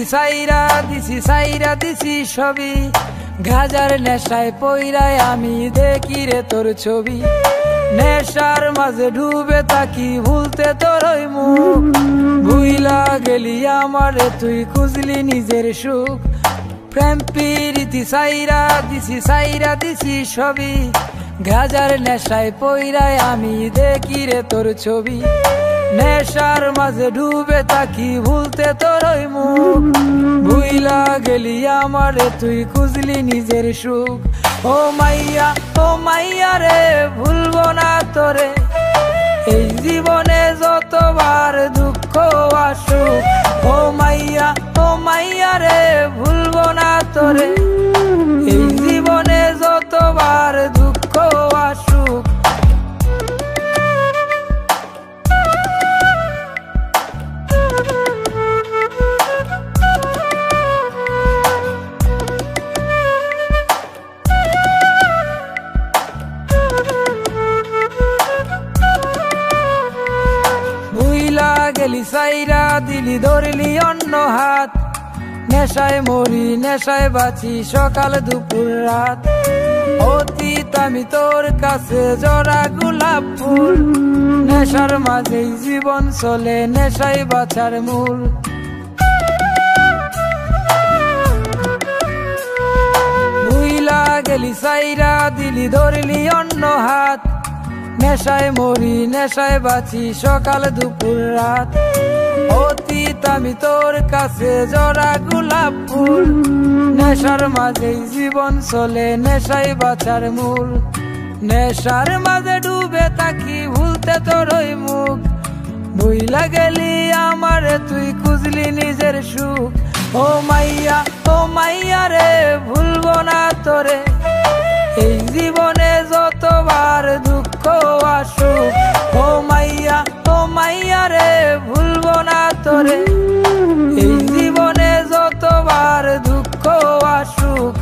সাইরা দিছি সবই, গাজার নেশায় পইরায় আমি দেখি রে তোর ছবি। নেশার মাঝে ডুবে থাকি ভুলতে তোর ওই মুখ, ভুইলা গেলি আমারে তুই খুঁজলি নিজের সুখ। প্রেম প্রীতি সাইরা দিছি সবই, গাজার নেশায় পইরায় আমি দেখি রে তোর ছবি। নেশার মাঝে ডুবে থাকি ভুলতে তোর ওই মুখ, ভুইলা গেলি আমারে তুই খুঁজলি নিজের সুখ। ও মাইয়া রে ভুলবো না তোরে, এই জীবনে যতবার দুঃখ আসুক। ও মাইয়া রে ভুলবো না তোরে, এই জীবনে যতবার দুঃখ আসুক। গেলি সাইরা দিলি ধরলি অন্য হাত, নেশায় মরি নেশায় বাঁচি সকাল দুপুর রাত। অতীত আমি তোর কাছে জরা গোলাপ ফুল, নেশার মাঝেই জীবন চলে নেশায় বাঁচার মূল। ভুইলা গেলি সাইরা দিলি ধরলি অন্য হাত, নেশায় মরি নেশায় বাঁচি সকাল দুপুর রাত। অতীত আমি তোর কাছে জরা গোলাপ ফুল, নেশার মাঝেই জীবন চলে নেশায় বাঁচার মূল। নেশার মাঝে ডুবে থাকি ভুলতে তোর ওই মুখ, ভুইলা গেলি আমারে তুই খুঁজলি নিজের সুখ। ও মাইয়া রে ভুলবো না তোরে, এই জীবনে যতবার দুঃখ আসুক। ও মাইয়া রে ভুলবো না তোরে, এই জীবনে যতবার দুঃখ আসুক।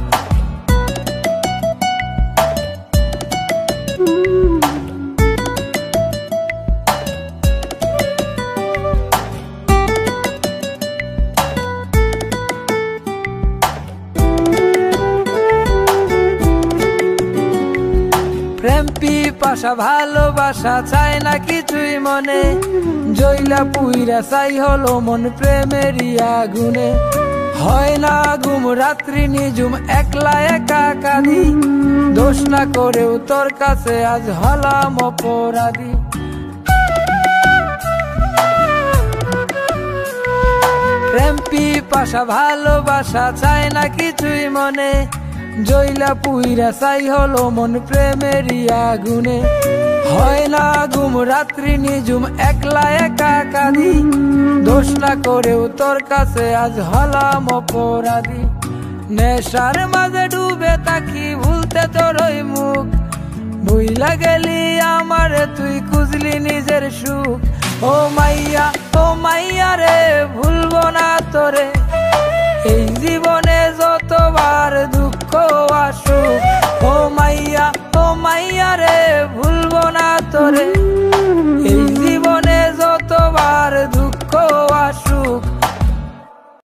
প্রেম পিপাসা ভালোবাসা চায় না কিছুই মনে, জইলা পুইরা চাই হলো মন প্রেমেরই আগুনে। হয় না ঘুম রাত্রি নিজুম একলা একা কাঁদি, দোষ না করেও তোর কাছে আজ হলাম অপরাধী। প্রেম পিপাসা ভালোবাসা চায় না কিছুই মনে, জইলা পুইরা চাই হলো মন প্রেমেরই আগুনে। হয় না ঘুম রাত্রি নিজুম একলা একা কাঁদি, দোষ না করেও তোর কাছে আজ হলাম অপরাধী। নেশার মাঝে ডুবে থাকি ভুলতে তোর ওই মুখ, ভুইলা গেলি আমারে তুই খুঁজলি নিজের সুখ। ও মাইয়া রে ভুলবো না তোরে, এই জীবনে যতবার দুঃখ আসুক। ও মাইয়া রে ভুলবো না তোরে, এই জীবনে যতবার